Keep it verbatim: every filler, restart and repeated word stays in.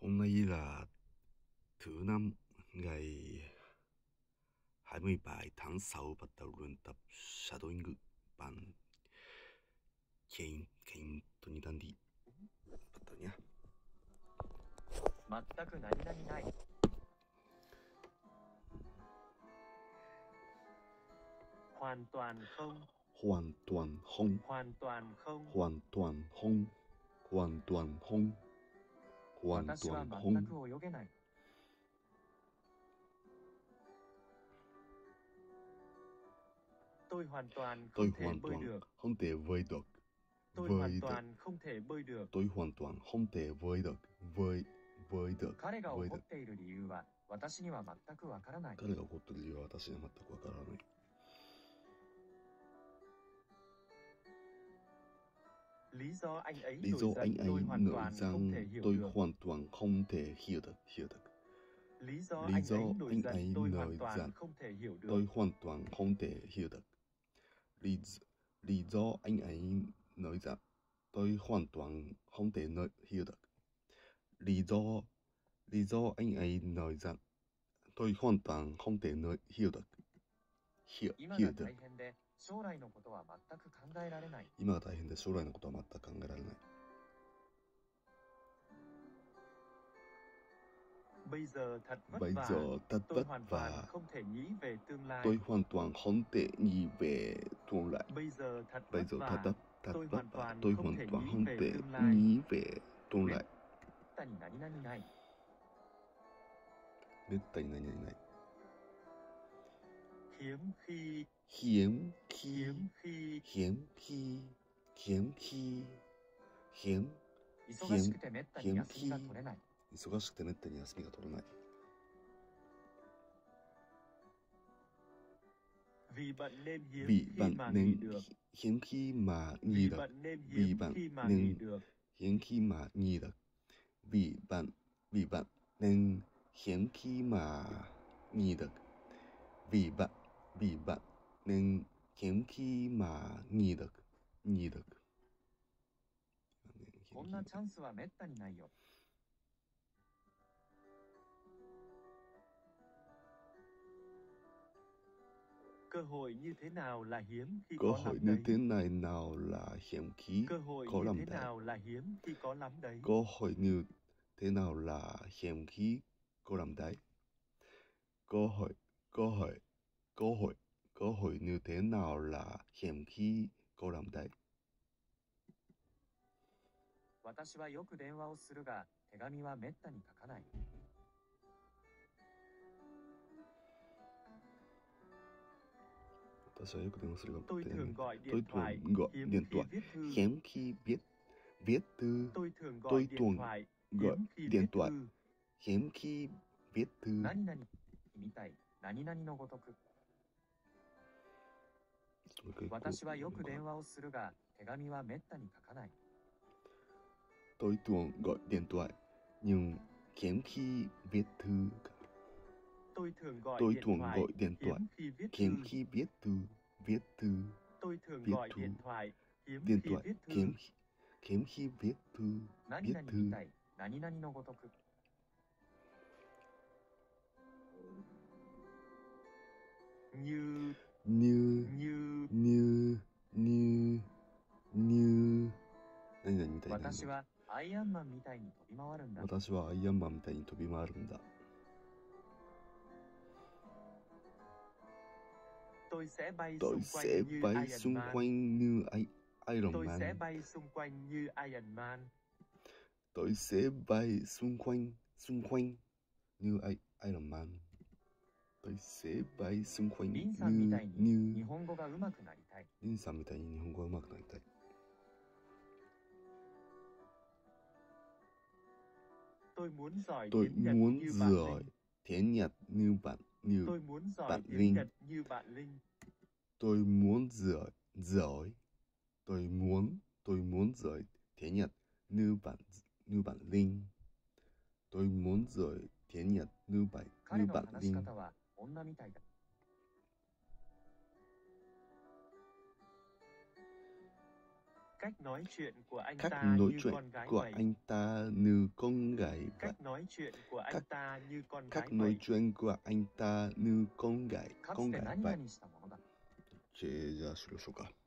Hôm nay là thứ năm, ngày hai mươi bảy tháng sáu, bắt đầu luyện tập shadowing ngữ bản Kane Kane Tony Dandy. Bắt đầu nhé. 全く何々ない。hoàn toàn không. Hoàn toàn không. hoàn toàn không. Hoàn toàn không. Hoàn toàn không. Hoàn 私は toàn 全 không. く泳げない。tôi hoàn toàn Tôi không thể hoàn bơi toàn được. không thể bơi được. tôi Bơi hoàn được. toàn không thể bơi được. Tôi hoàn toàn không thể bơi được. Bơi bơi được. 彼が Bơi 怒 được. っている理由は私には全くわからない。 彼が怒ってる理由は私には全くわからない。 lý do anh ấy Lý nổi do giận anh ấy tôi hoàn nổi toàn không thể giận hiểu tôi được. hoàn toàn không thể hiểu được. Hiểu được. lý do Lý anh do ấy nổi anh giận ấy tôi nổi hoàn toàn giận không thể hiểu được. tôi hoàn toàn không thể hiểu được. Lý, lý do anh ấy nổi giận tôi hoàn toàn không thể nổi hiểu được. Lý do lý do anh ấy nổi giận tôi hoàn toàn không thể nổi hiểu được. Hiểu, 今 hiểu が được. 大変で将来のことは全く考えられない。 今が大変で将来のことは全く考えられない。 bây giờ thật vất Bây vả. giờ thật tôi vất hoàn toàn vả. không thể nghĩ về tương lai. Tôi hoàn toàn không thể nghĩ về tương lai. bây giờ thật Bây vất giờ thật vả. vất thật tôi vất hoàn vả. toàn Tôi không hoàn thể toàn nghĩ không về thể tương lai. nghĩ về tương lai. めったに何々ない。 めったに何々ない。 hiếm khi. hiếm khi. hiếm khi. hiếm khi. hiếm khi. hiếm 忙しくてめったに休みが取れない。 忙しくてめったに休みが取れない。 vì bận nên hiếm Vì khi bận mà nghỉ nên được. hiếm khi mà nghỉ vì được. bận nên Vì hiếm bận khi mà nghỉ nên được. hiếm khi mà nghỉ được. Vì bận vì bận nên hiếm khi mà nghỉ được. Vì bận vì bận nên hiếm khi mà nghỉ được. nghỉ được. こんなチャンスはめったにないよ。cơ hội như thế nào là hiếm khi Cơ có hội lắm như đấy. thế này nào là hiếm khi cơ hội có như lắm thế đấy. nào là hiếm khi có lắm đấy. Cơ hội như thế nào là hiếm khi có lắm đấy. Cơ hội cơ hội cơ hội cơ hội như thế nào là hiếm khi có lắm đấy. 私はよく電話をするが、手紙はめったに書かない。 私はよく電話するが、 tôi thường gọi tôi điện thoại thường gọi hiếm điện khi thoại viết thư. hiếm khi viết viết thư. tôi thường gọi Tôi điện thường thoại gọi hiếm khi điện viết thoại thư. hiếm khi viết thư. 何々みたい、何々のごとく。私はよく電話をするが、手紙はめったに書かない。 Tôi thường gọi điện thoại nhưng hiếm khi viết thư. tôi thường gọi Tôi điện thường thoại gọi điện thoại hiếm khi viết hiếm thư. khi viết thư. Viết thư. tôi thường viết gọi thư. điện thoại hiếm Điện khi thoại viết thư. hiếm hiếm khi viết thư. 何 Viết 々 thư. みたい、何々のごとく。như như như như như như 何々みたいな。 私はアイアンマンみたいに飛び回るんだ。 私はアイアンマンみたいに飛び回るんだ。 tôi sẽ bay Tôi xung sẽ quanh như bay Iron xung Man. quanh như I- Iron tôi Man. sẽ bay xung quanh như Iron Man. Tôi sẽ bay xung quanh xung quanh như I- Iron Man. Tôi sẽ bay xung quanh リンさんみ như たいに日 như 本語が上手くなりたい。 リンさんみたいに日本語が上手くなりたい。 tôi muốn giỏi Tôi tiếng Nhật muốn như bạn giỏi Linh. tiếng Nhật như bạn như tôi muốn giỏi bạn tiếng Linh. Nhật như bạn Linh. Tôi muốn giỏi giỏi tôi muốn tôi muốn giỏi tiếng Nhật như bạn như bạn Linh. Tôi muốn giỏi tiếng Nhật như bạn 彼 như の bạn 話し Linh. 方は女みたいだ。cách nói chuyện của anh Cách ta nói như chuyện con gái của vậy. anh ta như con gái vậy. cách nói nói chuyện của anh Các- ta như con Các gái nói vậy. chuyện của anh ta như con gái, か con つて gái 何 vậy. 々したものだ。 じゃあ、しましょうか。